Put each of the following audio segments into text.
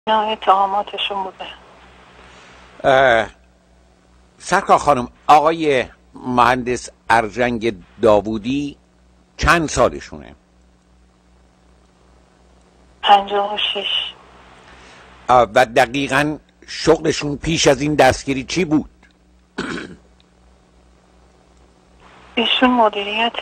اتهاماتشون بوده. سرکار خانم، آقای مهندس ارجنگ داوودی چند سالشونه؟ 56. و دقیقاً شغلشون پیش از این دستگیری چی بود؟ ایشون مدیریت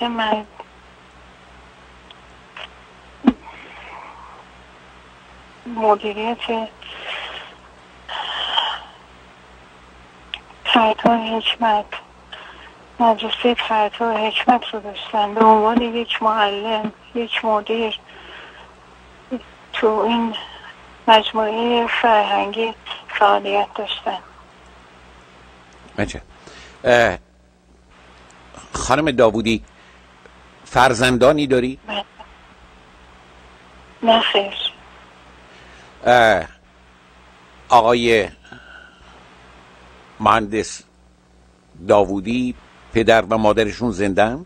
فردا حکمت، مدرسه فردا حکمت رو داشتن به عنوان یک معلم، یک مدیر تو این مجموعه فرهنگی فعالیت داشتن. بچه خانم داوودی فرزندانی داری؟ نه خیر. آقای مهندس داوودی پدر و مادرشون زنده‌اند؟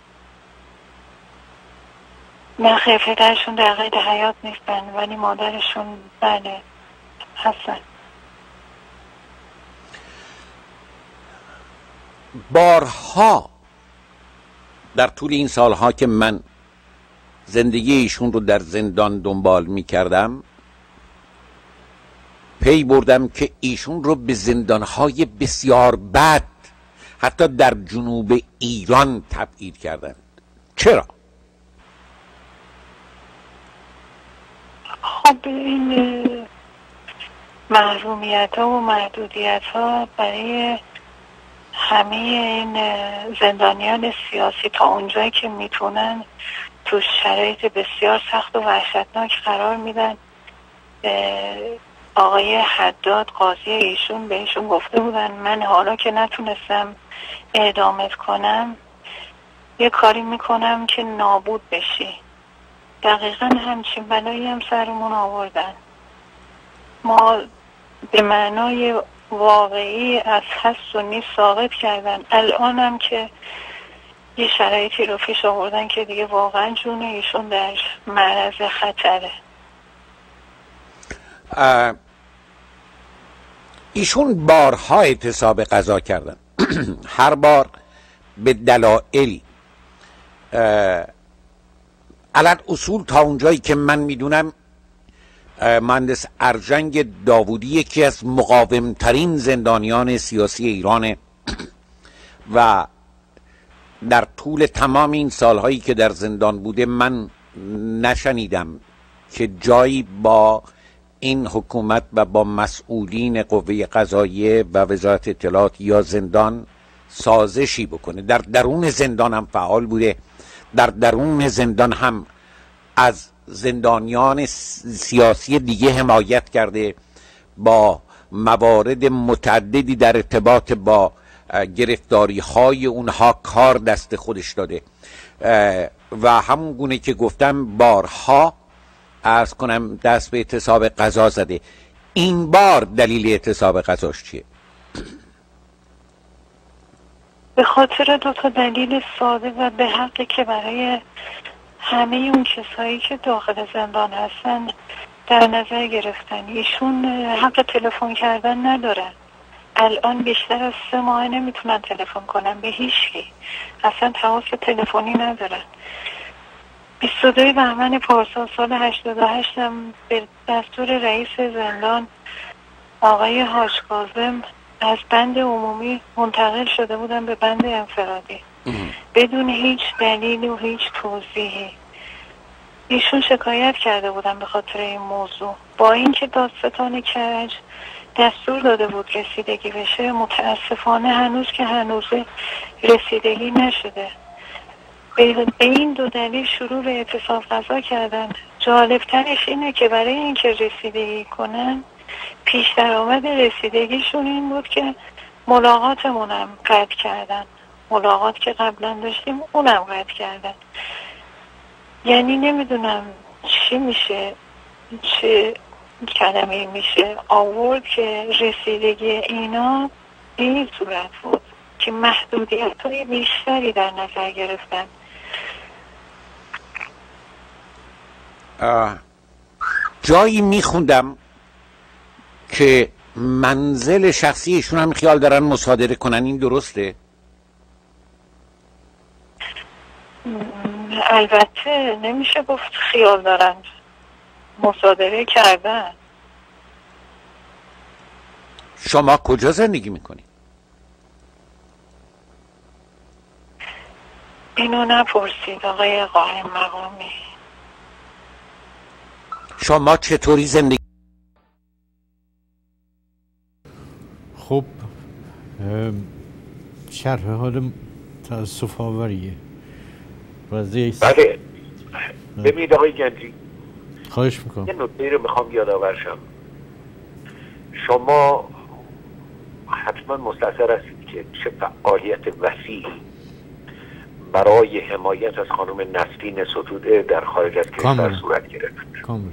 نه خیر، پدرشون در قید حیات نیستن ولی مادرشون بله هستن. بارها در طول این سالها که من زندگی ایشون رو در زندان دنبال می کردم پی بردم که ایشون رو به زندانهای بسیار بد حتی در جنوب ایران تبعید کردند. چرا؟ خب این محرومیت ها و محدودیت ها برای همه این زندانیان سیاسی تا اونجایی که میتونن تو شرایط بسیار سخت و وحشتناک قرار میدن. آقای حداد قاضی ایشون بهشون گفته بودن من حالا که نتونستم اعدامت کنم یه کاری میکنم که نابود بشی. دقیقا همچین بلایی هم سرمون آوردن. ما به معنای واقعی از هست و نیست ساقط کردن. الان هم که یه شرایطی رو پیش آوردن که دیگه واقعا جون ایشون در معرض خطره. ایشون بارها اعتصاب قضا کردن هر بار به دلایلی. علت اصول تا اونجایی که من میدونم مهندس ارجنگ داوودی یکی از مقاومترین زندانیان سیاسی ایرانه و در طول تمام این سالهایی که در زندان بوده من نشنیدم که جایی با این حکومت و با مسئولین قوه قضاییه و وزارت اطلاعات یا زندان سازشی بکنه. در درون زندان هم فعال بوده، در درون زندان هم از زندانیان سیاسی دیگه حمایت کرده، با موارد متعددی در ارتباط با گرفتاری های اونها کار دست خودش داده و همون گونه که گفتم بارها عرض کنم دست به اعتصاب قضا زده. این بار دلیل اعتصاب قضاش چیه؟ به خاطر دو تا دلیل ساده و به حقی که برای همه اون کسایی که داخل زندان هستن در نظر گرفتن. ایشون حق تلفن کردن ندارن. الان بیشتر از 3 ماه نمیتونن تلفن کنن به هیچکی، اصلا تماس تلفنی ندارن. 22 بهمن پارسال سال 88 هم به دستور رئیس زندان آقای حاج کاظم از بند عمومی منتقل شده بودن به بند انفرادی بدون هیچ دلیل و هیچ توضیحی. ایشون شکایت کرده بودن به خاطر این موضوع. با اینکه دادستان کرج دستور داده بود رسیدگی بشه، متاسفانه هنوز که هنوزه رسیدگی نشده. به این 2 دلیل شروع به اعتصاب قضا کردن. جالبترش اینه که برای اینکه رسیدگی کنن پیش درآمد رسیدگیشون این بود که ملاقاتمونم قطع کردن. ملاقات که قبلا داشتیم اونم قطع کردن. یعنی نمیدونم چی میشه، چه کلمه میشه آورد که رسیدگی اینا به این صورت بود که محدودیت های بیشتری در نظر گرفتن. جایی میخوندم که منزل شخصی ایشون هم خیال دارن مصادره کنن، این درسته؟ البته نمیشه گفت خیال دارن، مصادره کردن. شما کجا زندگی میکنی؟ اینو نپرسید آقای قائم مقامی. شما چطوری زندگی؟ خب شرح حال تأسف آوریه. بله ببینید آقای گنجی، خواهش میکنم. یه نکته رو میخوام یادآورشم. شما حتما مستحضر هستید که چه فعالیت وسیعی برای حمایت از خانم نسرین ستوده در خارج از کشور صورت گرفت. کاملا.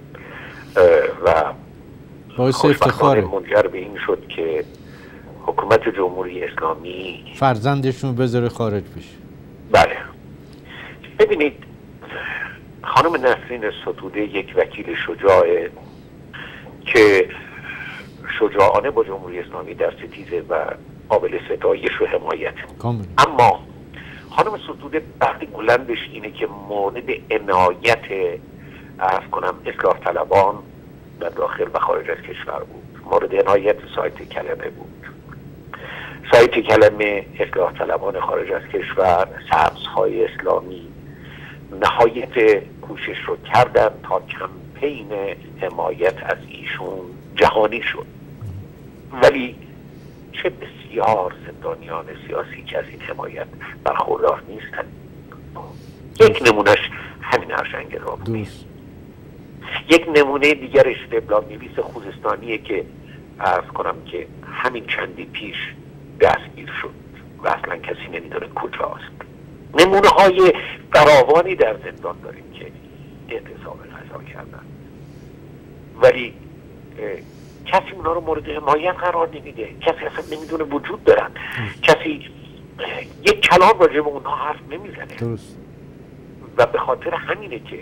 و باعث افتخاره. منجر به این شد که حکومت جمهوری اسلامی فرزندشون بذاره خارج بشه. بله. ببینید خانم نسرین ستوده یک وکیل شجاعه که شجاعانه با جمهوری اسلامی در ستیزه و قابل ستایش و حمایت. کاملا. اما خانم ستوده وقتی بلندش اینه که مورد عنایت اصلاح طلبان در داخل و خارج از کشور بود، مورد عنایت سایت کلمه بود. سایت کلمه اصلاح طلبان خارج از کشور، سبزهای اسلامی نهایت کوشش رو کردن تا کمپین حمایت از ایشون جهانی شد. ولی چه بسیار زندانیان سیاسی که از این حمایت برخوردار نیستن. یک نمونهش همین ارژنگ رابطی است. یک نمونه دیگرش وبلاگ نویس خوزستانیه که عرض کنم که همین چندی پیش دستگیر شد و اصلا کسی نمیدونه کجاست. نمونه های فراوانی در زندان داریم که اعتصاب غذا کردن ولی کسی اونا رو مورد حمایت قرار نمیده، کسی اصلا نمیدونه وجود دارن، کسی یک کلام راجع به اونها حرف نمیزنه. و به خاطر همینه که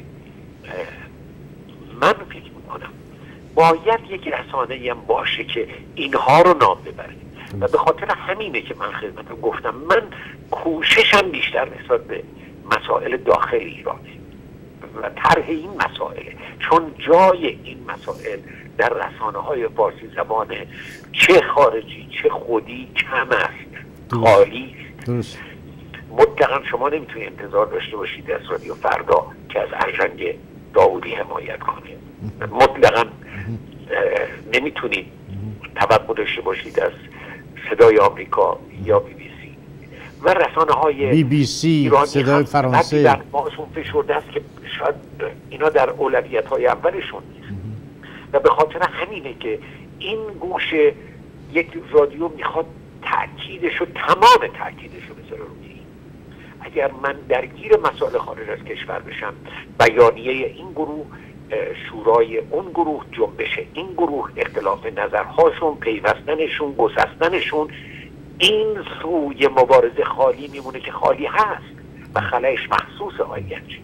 من فکر میکنم باید یک رسانه‌ای هم باشه که اینها رو نام ببره. و به خاطر همینه که من خدمتتون گفتم من کوششم بیشتر نسبت به مسائل داخل ایرانه و طرح این مسائل، چون جای این مسائل در رسانه‌های فارسی زبان چه خارجی چه خودی کم است، خالی است. مطلقا شما نمیتونید انتظار داشته باشید از رادیو فردا که از ارژنگ داوودی حمایت کنه. مطلقا نمیتونید توقع داشته باشید از صدای آمریکا یا بی بی سی و رسانه‌های بی بی سی، صدای فرانسه در ماسون فشرده است که شاید اینا در اولویت‌های اولشون نیست. و به خاطر همینه که این گوشه یک رادیو میخواد تأکیدشو، تمام تأکیدشو بذاره روی این. اگر من درگیر مسائل خارج از کشور بشم، بیانیه این گروه، شورای اون گروه، جنبش این گروه، اختلاف نظرهاشون، پیوستنشون، گسستنشون، این سوی مبارزه خالی میمونه که خالی هست و خلایش محسوس آینجی.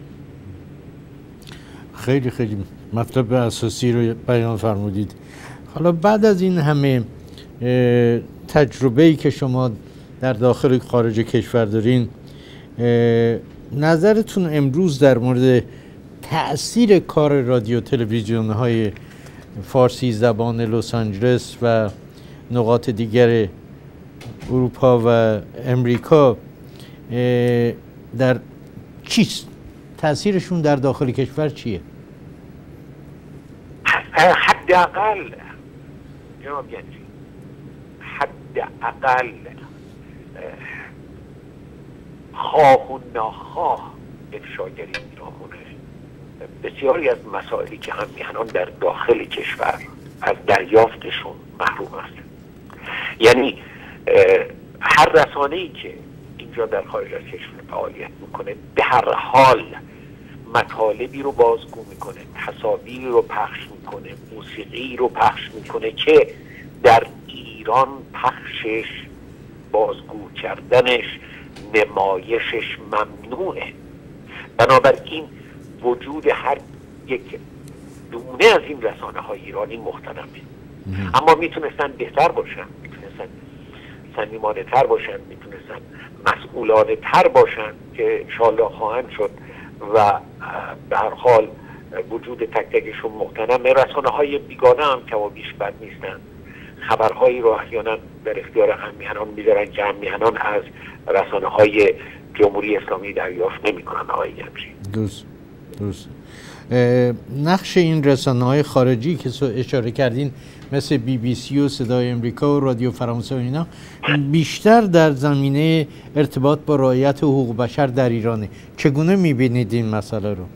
خیلی خیلی مطلب اساسی رو بیان فرمودید. حالا بعد از این همه تجربه‌ای که شما در داخل خارج کشور دارین، نظرتون امروز در مورد تأثیر کار رادیو تلویزیون های فارسی زبان لس آنجلس و نقاط دیگر اروپا و امریکا در چیست؟ تأثیرشون در داخل کشور چیه؟ حداقل جناب گنجی، حداقل خواه و ناخواه افشاگری ایرانمونه. بسیاری از مسائلی که هم میهنان در داخل کشور از دریافتشون محروم است. یعنی هر رسانه‌ای که اینجا در خارج از کشور فعالیت میکنه به هر حال مطالبی رو بازگو میکنه، تصاویری رو پخش میکنه، موسیقی رو پخش میکنه که در ایران پخشش، بازگو کردنش، نمایشش ممنوعه. بنابراین وجود هر یک دونه از این رسانه های ایرانی محترمه. اما میتونستن بهتر باشن، میتونستن صمیمانه تر باشن، میتونستن مسئولانه تر باشن که انشالله خواهند شد و به هر حال وجود تک تکشون مقتنمه. رسانه های بیگانه هم که بیش بد نیستن، خبرهایی رو احیانا در اختیار هممیهنان میذارن که هممیهنان از رسانه های جمهوری اسلامی دریافت نمی کنن. آقای گنجی درست. نقش این رسانه های خارجی که اشاره کردین مثل BBC و صدای امریکا و رادیو فرانسه و اینا بیشتر در زمینه ارتباط با رعایت حقوق بشر در ایرانه. چگونه میبینید این مسئله رو؟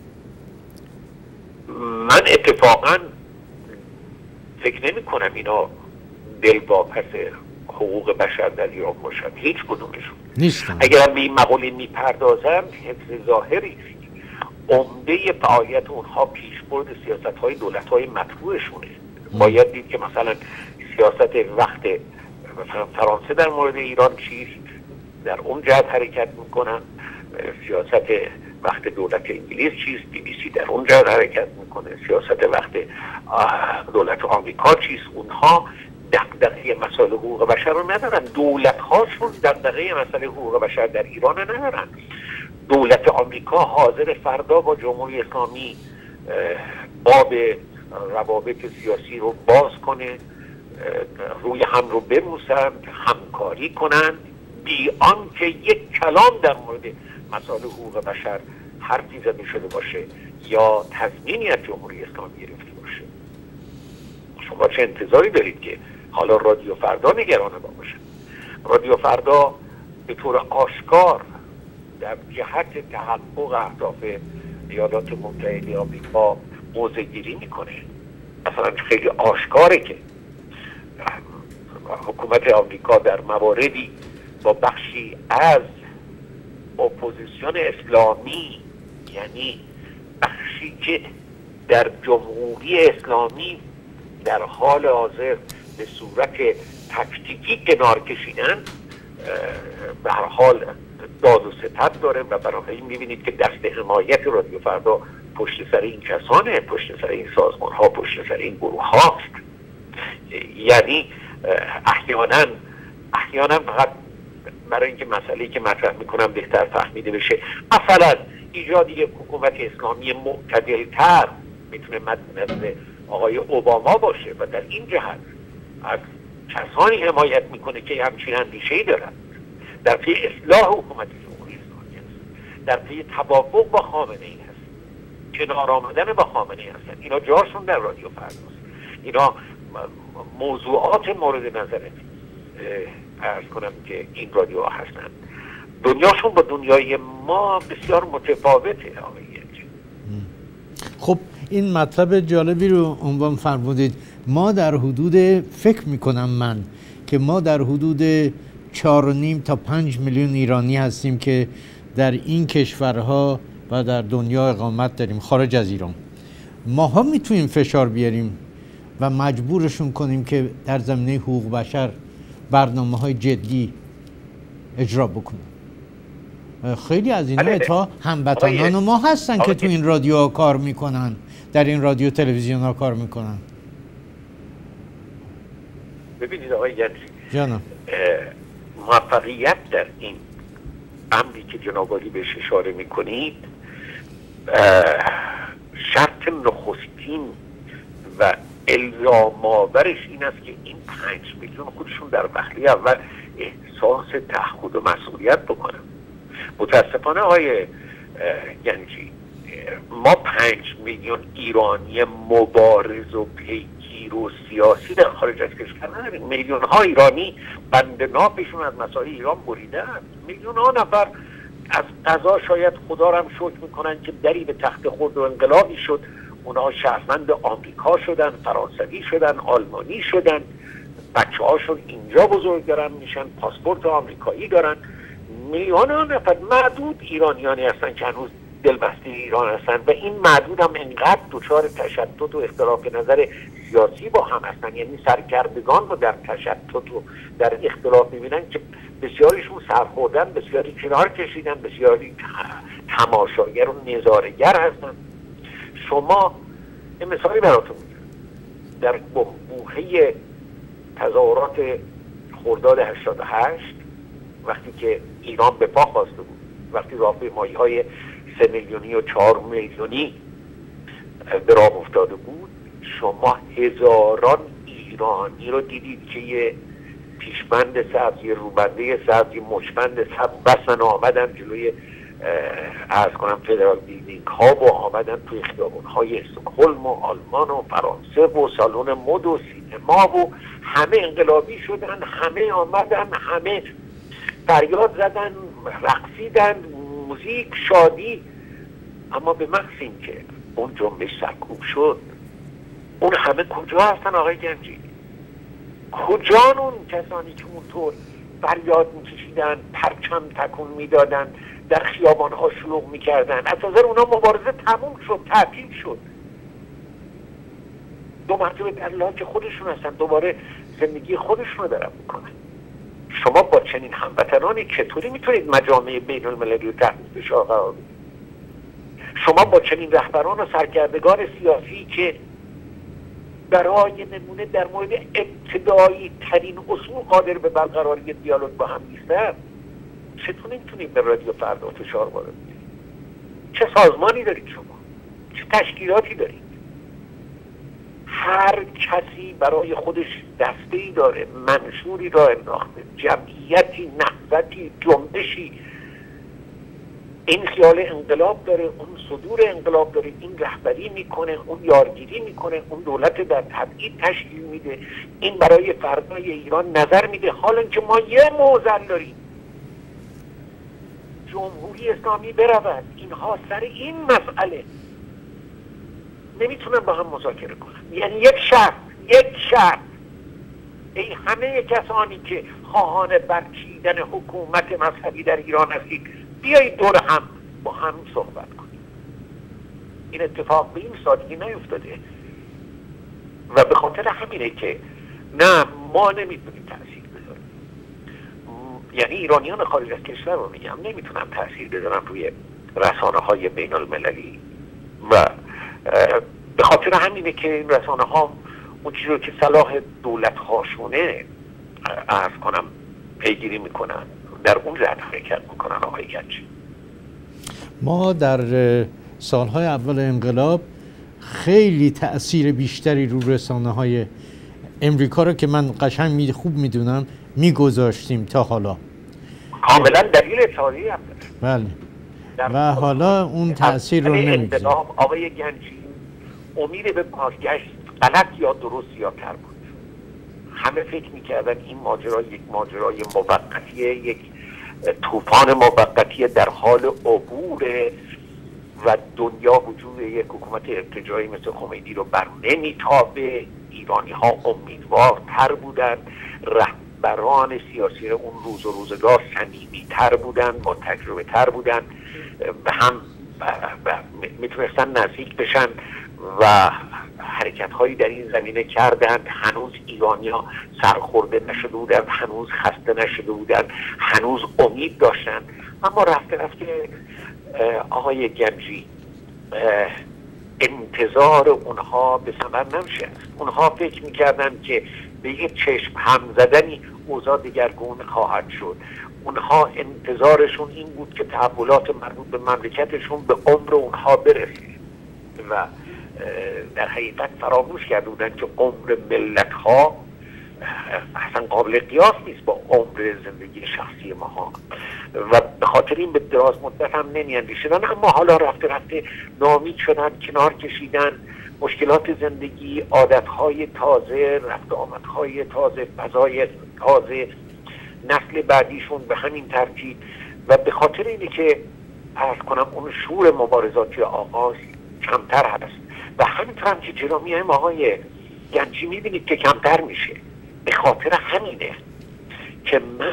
من اتفاقا فکر نمی کنم اینا دلواپس حقوق بشر در ایران باشن، هیچ کدومشون نیستن. اگر به این مقوله میپردازم حفظ ظاهری عمده فعالیت اونها پیشبرد سیاست‌های دولت‌های مطبوعشونه. باید دید که مثلا سیاست وقت مثلا فرانسه در مورد ایران چیست، در اون جهت حرکت میکنن، سیاست وقت دولت انگلیس چیست، BBC در اون جهت حرکت میکنه، سیاست وقت دولت آمریکا چیست. اونها دغدغه مسائل حقوق بشر رو ندارن، دولت‌هاشون دغدغه مسائل حقوق بشر در ایران رو ندارن. دولت آمریکا حاضر فردا با جمهوری اسلامی باب روابط سیاسی رو باز کنه، روی هم رو ببوسند، همکاری کنند، بی آنکه یک کلام در مورد مسائل حقوق بشر حرفی زده شده باشه یا تضمینی از جمهوری اسلامی گرفته باشه. شما چه انتظاری دارید که حالا رادیو فردا نگران ما باشه؟ رادیو فردا به طور آشکار در جهت تحقق اهداف ایالات متحده آمریکا موضع گیری میکنه. مثلا خیلی آشکاره که حکومت آمریکا در مواردی با بخشی از اپوزیسیون اسلامی، یعنی بخشی که در جمهوری اسلامی در حال حاضر به صورت تکتیکی کنار کشیدن، به هر حال داد و ستد داره و بنابراین میبینید که دست حمایت رادیو فردا پشت سر این کسانه، پشت سر این سازمان ها، پشت سر این گروه هاست. یعنی احیانا فقط برای اینکه مسئله‌ای که مطرح میکنم بهتر فهمیده بشه، مثلا ایجاد یک حکومت اسلامی معتدل‌تر میتونه مد نظر آقای اوباما باشه و در این جهت از کسانی حمایت میکنه که همچین اندیشه‌ای دارن، در پی اصلاح حکومت جمهوری اسلامی هست، در پی توافق با خامنه‌ای هست، کنار آمدن با خامنه‌ای هستن. اینا جاشون در رادیو فرداست. اینا موضوعات مورد نظر عرض کنم که این رادیو هستن. دنیاشون با دنیای ما بسیار متفاوته. خب این مطلب جالبی رو عنوان فرمودید. ما در حدود، فکر میکنم من که ما در حدود 4.5 تا 5 میلیون ایرانی هستیم که در این کشورها و در دنیا اقامت داریم خارج از ایران. ماها میتونیم فشار بیاریم و مجبورشون کنیم که در زمینه حقوق بشر برنامه‌های جدی اجرا بکنن. خیلی از اینا اتفاقا هموطنان ما هستن که تو این رادیوها کار میکنن، در این رادیو تلویزیون ها کار میکنن. ببینید آقای گنجی جانم، موفقیت در این امری که جناب عالی بهش اشاره میکنید شرط نخستین و الزام آورش این است که این 5 میلیون خودشون در وهله اول احساس تعهد و مسئولیت بکنن. متاسفانه آقای گنجی ما 5 میلیون ایرانی مبارز و پیگیر و سیاسی در خارج از کشور نداریم. میلیون ها ایرانی بند ناپشون از مسائل ایران بریدن. میلیون ها نفر از قضا شاید خدا را هم شکر میکنن که دری به تخت خورد و انقلابی شد، اونا شهروند آمریکا شدن، فرانسوی شدن، آلمانی شدن، بچه هاشون اینجا بزرگ دارن میشن، پاسپورت آمریکایی دارن. میلیون ها نفر معدود ایرانیانی هستن که هنوز دلبسته ایران هستن و این معدود هم انقدر دچار تشتت و اختلاف نظر سیاسی با هم هستن، یعنی سرکردگان رو در تشتت و در اختلاف میبینن که بسیاریشون سرخوردن، بسیاری کنار کشیدن، بسیاری تماشاگر و نظارگر هستن. شما این مثالی براتون میگم، در بوحه تظاهرات خرداد 88 وقتی که ایران به پا خواسته بود، وقتی راهپیمایی‌های 3 میلیونی و 4 میلیونی به راه افتاده بود، شما هزاران ایرانی رو دیدید که یه پیشبند سبز، یه روبنده سبز، یه مچبند سبز بسن آمدن جلوی عرض کنم فدرال بیلدینگ ها و آمدن توی خیابون های استکهلم و آلمان و فرانسه و سالن مد و سینما و همه انقلابی شدن، همه آمدن، همه فریاد زدن، رقصیدن، موزیک، شادی. اما به محض اینکه اون جنبش سرکوب شد، اون همه کجا هستن آقای گنجی؟ کجان اون کسانی که اونطور فریاد میکشیدن، پرچم تکون میدادن، در خیابان ها شلوغ میکردن؟ از نظر اونا مبارزه تموم شد، تعطیل شد. 2 مرتبه در لاک خودشون هستن، دوباره زندگی خودشون رو دارن میکنن. شما با چنین هموطنانی چطوری میتونید مجامع بین المللی رو تحت فشار قرار بدید؟ شما با چنین رهبران و سرکردگان سیاسی که برای نمونه در مورد ابتدایی ترین اصول قادر به برقراری دیالوگ با هم نیستن، چطور نمیتونید به رادیو فردا فشار وارد بدید؟ چه سازمانی دارید شما؟ چه تشکیلاتی دارید؟ هر کسی برای خودش دسته‌ای داره، منشوری را انداخته، جمعیتی، نهضتی، جنبشی. این خیال انقلاب داره، اون صدور انقلاب داره، این رهبری میکنه، اون یارگیری میکنه، اون دولت در تبعید تشکیل میده، این برای فردای ایران نظر میده. حالا که ما یه معضل داریم، جمهوری اسلامی برود، اینها سر این مسئله نمیتونن با هم مذاکره کنن. یعنی یک شرط ای همه کسانی که خواهان برچیدن حکومت مذهبی در ایران هستید، بیایید دور هم با هم صحبت کنید. این اتفاق به این سادگی نیفتاده و به خاطر همینه که نه، ما نمیتونیم تأثیر بذاریم. یعنی ایرانیان خارج از کشور رو میگم، نمیتونن تأثیر بذارن روی رسانه های بین المللی و به خاطر همینه که این رسانه ها اون چیزی رو که صلاح دولت هاشونه عرض کنم پیگیری میکنن، در اون رد حرکت میکنن. آقای گنجی، ما در سالهای اول انقلاب خیلی تأثیر بیشتری رو رسانه های امریکا رو که من قشنگ خوب میدونم میگذاشتیم تا حالا. کاملا دلیل تاریخی هم بله. و حالا اون تأثیر رو نمیگذاریم. آقای گنجی، امید به بازگشت غلط یا درست یا کر بود. همه فکر میکردن این ماجرا یک ماجرای موقتیه، یک طوفان موقتیه در حال عبوره و دنیا وجود یک حکومت ارتجاعی مثل خمینی رو بر نمیتابه. ایرانی ها امیدوارتر بودن، رهبران سیاسی اون روز و روزگار صمیمی‌تر بودن، با تجربه تر بودن، به هم میتونستن نزدیک بشن و حرکت هایی در این زمینه کردند. هنوز ایرانی‌ها سرخورده نشده بودند، هنوز خسته نشده بودند، هنوز امید داشتند. اما رفته آقای گنجی، انتظار اونها به ثمر ننشست. اونها فکر میکردن که به یک چشم هم زدنی اوضاع دگرگون خواهد شد. اونها انتظارشون این بود که تحولات مربوط به مملکتشون به عمر اونها برسه و در حقیقت فراموش کرده بودن که عمر ملت ها اصلا قابل قیاس نیست با عمر زندگی شخصی ما و به خاطر این به دراز مدت هم نمی‌اندیشیدن. اما حالا رفته ناامید شدن، کنار کشیدن مشکلات زندگی، عادتهای تازه، رفت آمدهای تازه، فضای تازه، نسل بعدیشون به همین ترتیب و به خاطر اینه که عرض کنم اون شور مبارزاتی آغاز کمتر هست و همینطور هم که جلو میایم آقای گنجی میبینید که کمتر میشه. به خاطر همینه که من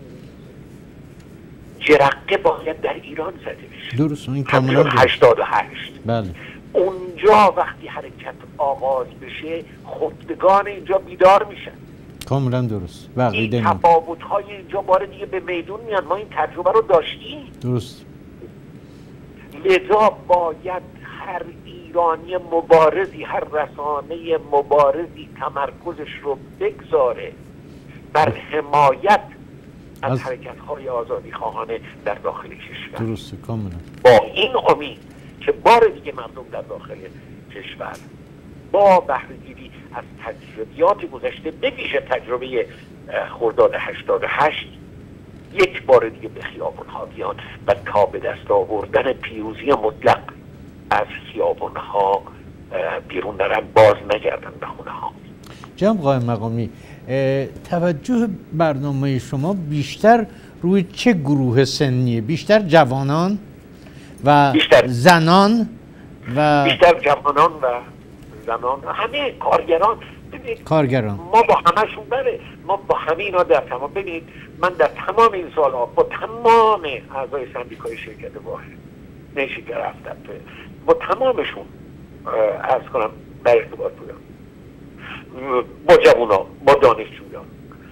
جرقه باید در ایران زده بشه. درست، این کاملا 88 بله. اونجا وقتی حرکت آغاز بشه خودگان اینجا بیدار میشن. کاملا درست. این تفاوت‌های اینجا باره دیگه به میدون میان. ما این تجربه رو داشتیم. درست. لذا باید هر ایرانی مبارزی، هر رسانه مبارزی تمرکزش رو بگذاره بر حمایت از حرکت‌های آزادی خواهانه در داخل کشور. درسته، کاملا. با این امید که بار دیگه مردم در داخل کشور با بهره‌گیری از تجربیات گذشته، به ویژه تجربه خرداد 88، یک بار دیگه به خیابان‌ها بیان و تا به دست آوردن پیروزی مطلق از خیابان‌ها بیرون نرن، باز نگردن به خونه‌ها. جناب قائم مقامی، توجه برنامه شما بیشتر روی چه گروه سنیه؟ بیشتر جوانان و زنان و بیشتر جوانان و زنان، همه کارگران. ببینید کارگران ما با همشون ما با همه اینا در تمام، ببینید من در تمام این سالها با تمام اعضای سندیکای شرکت واحد نشیده رفتم، با تمامشون عرض کنم در ارتباط بودم، با جوونا، با دانشجویان.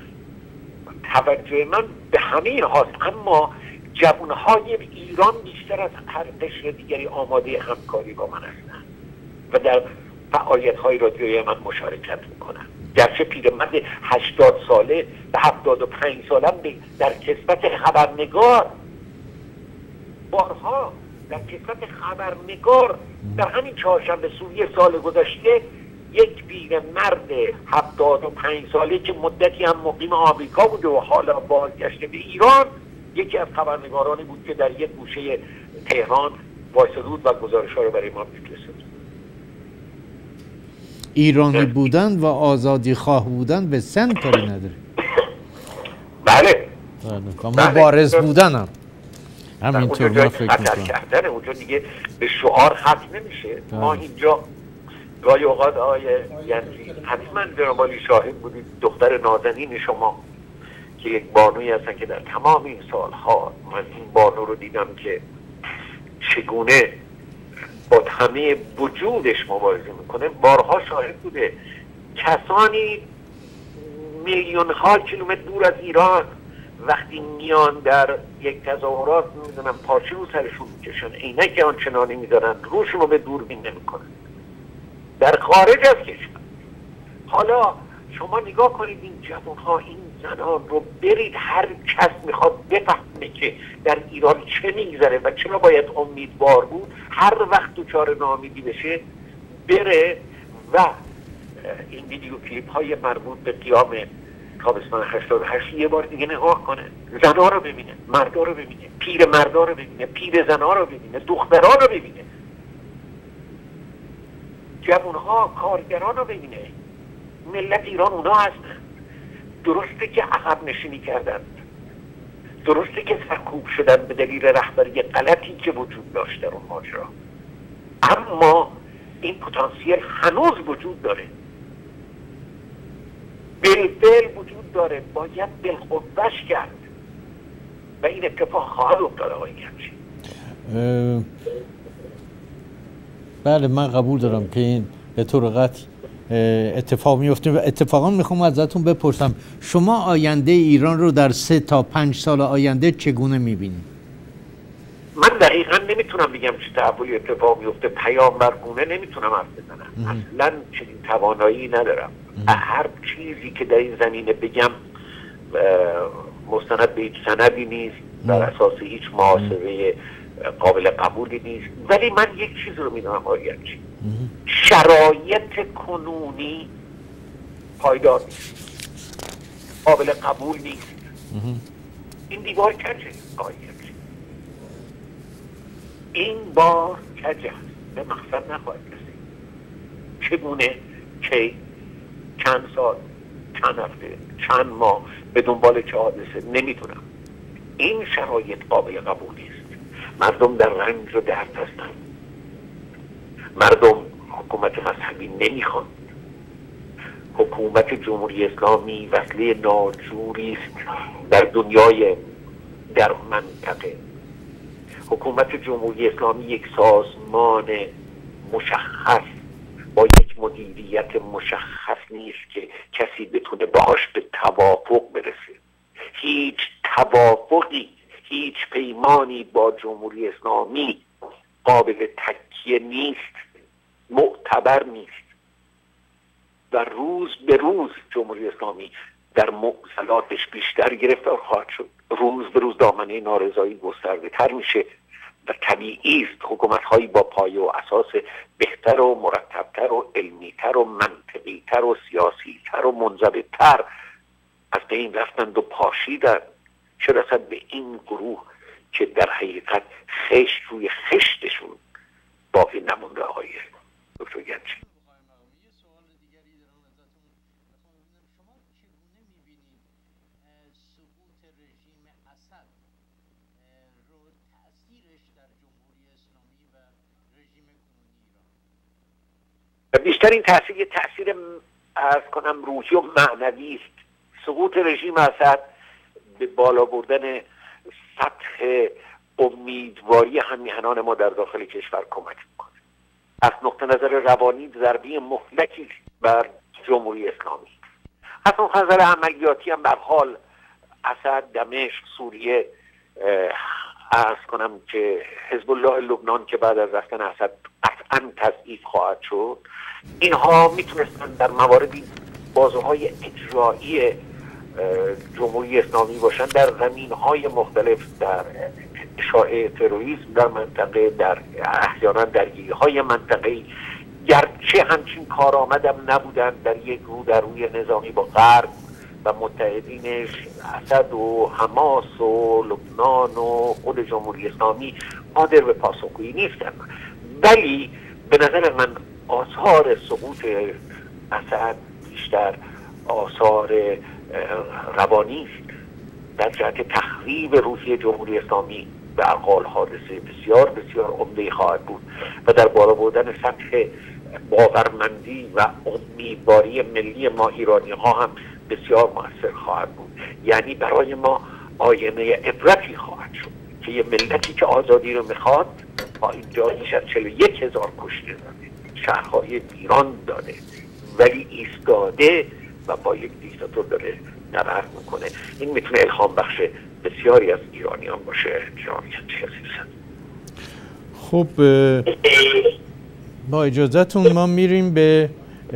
توجه من به همه این هاست، اما جوانهای ایران بیشتر از هر قشر دیگری آماده همکاری با من هستند و در فعالیت‌های رادیویی من مشارکت میکنن. گرچه پیرمرد 80 ساله و 75 سالم در کسبت خبرنگار، بارها در کسبت خبرنگار در همین چهارشنبه سوری سال گذشته یک پیرمرد 75 ساله که مدتی هم مقیم آمریکا بوده و حالا بازگشته به ایران، یکی از خبرنگارانی بود که در یک گوشه تهران وایساده بود و گزارش‌ها رو برای ما می‌فرستاد. ایرانی بودن و آزادی خواه بودن به سن کاری نداره. بله. و مبارز بودن هم همینطور ما فکر میکنم. اونجا دیگه به شعار ختم نمیشه. ما اینجا گاهی اوقات یعنی حتما جناب عالی شاهد بودید، دختر نازنین شما که یک بانوی هستن که در تمام این سالها من این بانو رو دیدم که چگونه با همه وجودش مبارزه میکنه. بارها شاهد بوده کسانی میلیون ها کیلومتر دور از ایران وقتی میان در یک تظاهرات میدونم پارچه رو سرشون میکشن، عینک آنچنانی میدارن، روشون رو به دوربین نمیکنن در خارج از کشور. حالا شما نگاه کنید این جوانها، این زنان رو برید، هر کس میخواد بفهمه که در ایران چه میگذره و چرا باید امیدوار بود، هر وقت دچار ناامیدی بشه بره و این ویدیو کلیپ های مربوط به قیام تابستان 88 یه بار دیگه نگاه کنه، زنها رو ببینه، مردا رو ببینه، پیر مردا رو ببینه، پیر زنها رو ببینه، دختران رو ببینه، جوانها، کارگران رو ببینه. ملت ایران اونا هستن. درسته که عقب نشینی کردن، درسته که سرکوب شدن به دلیل رهبری غلطی که وجود داشت در اون ماجرا، اما این پتانسیل هنوز وجود داره، بالفعل وجود داره، باید بالقوه‌اش کرد و این اتفاق خواهد افتاد. آقای گنجی بله، من قبول دارم که این به طور قطع اتفاق میفته و اتفاقا میخوام ازتون بپرسم شما آینده ایران رو در 3 تا 5 سال آینده چگونه میبینید؟ من دقیقا نمیتونم بگم چه تحولی اتفاق میفته، پیامبرگونه نمیتونم حرف بزنم، اصلا چنین توانایی ندارم. هر چیزی که در این زمینه بگم مستند به هیچ سندی نیست، بر اساس هیچ محاسبه قابل قبولی نیست، ولی من یک چیز رو میدونم آریانچی، شرایط کنونی پایدار نیست، قابل قبول نیست. این دیوار کجه آریانچی، این بار کجه هست، به مقصد نخواهد رسید. چگونه، کی، چند سال، چند هفته، چند ماه، به دنبال چه حادثه نمیدونم. این شرایط قابل قبول نیست. مردم در رنج و درد هستند. مردم حکومت مذهبی نمیخوان. حکومت جمهوری اسلامی وسیله ناجوری است در دنیای در منطقه. حکومت جمهوری اسلامی یک سازمان مشخص با یک مدیریت مشخص نیست که کسی بتونه باهاش به توافق برسه. هیچ توافقی، هیچ پیمانی با جمهوری اسلامی قابل تکیه نیست. معتبر نیست و روز به روز جمهوری اسلامی در معضلاتش بیشتر گرفتار خواهد شد. روز به روز دامنه نارضایی گسترده تر میشه و طبیعی است حکومت‌هایی با پایه و اساس بهتر و مرتبتر و علمیتر و منطقیتر و سیاسیتر و منضبطتر از بین رفتند و پاشیدند، چه رسد به این گروه که در حقیقت خشت روی خشتشون باقی نمونده های دکتر گنجی. بیشتر این تأثیر عرض کنم روحی و معنوی است. سقوط رژیم اسد به بالا بردن سطح امیدواری همیهنان ما در داخل کشور کمک میکنه. از نقطه نظر روانی ضربه مهلکی بر جمهوری اسلامی. از نقطه نظر عملیاتی هم به حال اسد، دمشق، سوریه، عرض کنم که حزب الله لبنان که بعد از رفتن اسد قطعا تضعیف خواهد شد، اینها میتونستن در مواردی بازوهای اجرایی جمهوری اسلامی باشن در زمینهای مختلف، در اشاعه تروریسم در منطقه، در احیانا درگیری‌های منطقه‌ای، گرچه همچین کارآمدم نبودن در یک روی نظامی با غرب و متحدینش اسد و حماس و لبنان و خود جمهوری اسلامی قادر به پاسخگویی نیستن. ولی به نظر من آثار سقوط اسد بیشتر آثار روانی است در جهت تخریب روحیه جمهوری اسلامی. به هر حال حادثه بسیار بسیار عمده خواهد بود و در بالا بردن سطح باورمندی و امیدواری ملی ما ایرانی ها هم بسیار مؤثر خواهد بود. یعنی برای ما آینه عبرتی خواهد شد که یه ملتی که آزادی رو میخواد با اینجا بیش از 41,000 کشته داده، شهرهای ایران داده، ولی ایستاده و با یک دیکتاتور داره نبرد میکنه. این میتونه الهام بخش بسیاری از ایرانیان باشه. خب با اجازهتون ما میریم به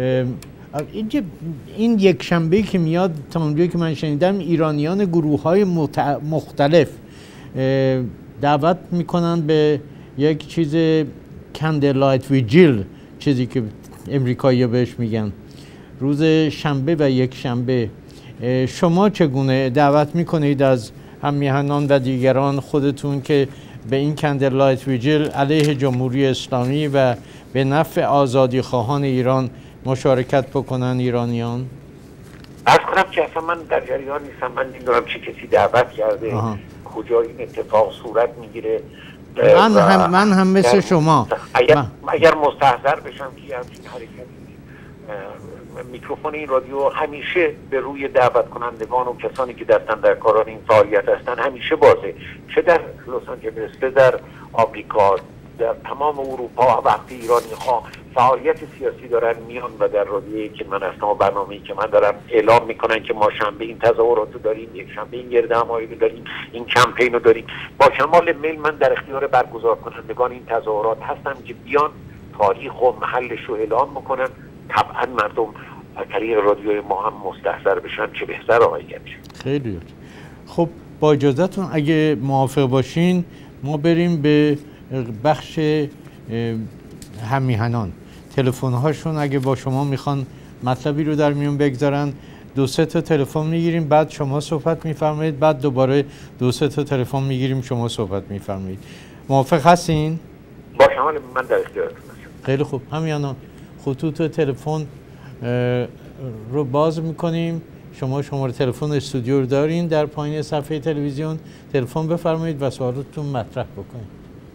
این یک شنبه که میاد، تا اونجایی که من شنیدم ایرانیان گروه‌های مختلف دعوت میکنن به یک چیز کندلایت ویجیل، چیزی که امریکایی‌ها بهش میگن، روز شنبه و یک شنبه. شما چگونه دعوت میکنید از همیهنان و دیگران خودتون که به این کندلایت ویجیل علیه جمهوری اسلامی و به نفع آزادی خواهان ایران مشارکت بکنن ایرانیان؟ عرض کنم که اصلا من در جریان نیستم، من نمیدونم چه کسی دعوت کرده، کجا این اتفاق صورت میگیره. من هم مثل شما اگر مستحضر بشم که همچین حرکتی، میکروفون این رادیو همیشه به روی دعوت کنندگان و کسانی که دستاندرکاران این فعالیت هستن همیشه بازه، چه در لس آنجلس، چه در آمریکا، در تمام اروپا. وقتی ایرانی ها فعالیت سیاسی دارن میان و در رادیویی که من هستم و برنامه‌ای که من دارم اعلام میکنن که ما شنبه این تظاهرات رو داریم، یک شنبه این گردهمایی رو داریم، این کمپین رو داریم، با کمال میل من در اختیار برگزار کنندگان این تظاهرات هستم که بیان تاریخ و محلش رو اعلام میکنن. طبعا مردم از طریق رادیوی ما هم مستحضر بشن چه بهتر. آقای گنجی خیلی خب با اجازهتون اگه موافق باشین ما بریم به بخش همیهنان. تلفن هاشون اگه با شما میخوان مطلبی رو در میون بگذارن، 2-3 تا تلفن میگیریم، بعد شما صحبت میفرمایید، بعد دوباره 2-3 تا تلفن میگیریم، شما صحبت میفرمایید. موافق هستین؟ با شما من در اختیارتون هستم. خیلی خوب. همیهنان خطوط تلفن رو باز میکنیم. شما شماره تلفن استودیو رو دارین در پایین صفحه تلویزیون، تلفن بفرمایید و سوالاتتون مطرح بکنید.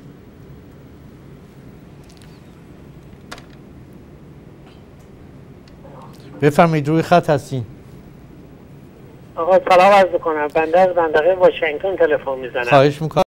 بفرمایید، روی خط هستین. آقا سلام عرض می‌کنم. بنده از منطقه واشنگتن تلفن میزنم. خواهش میکنم.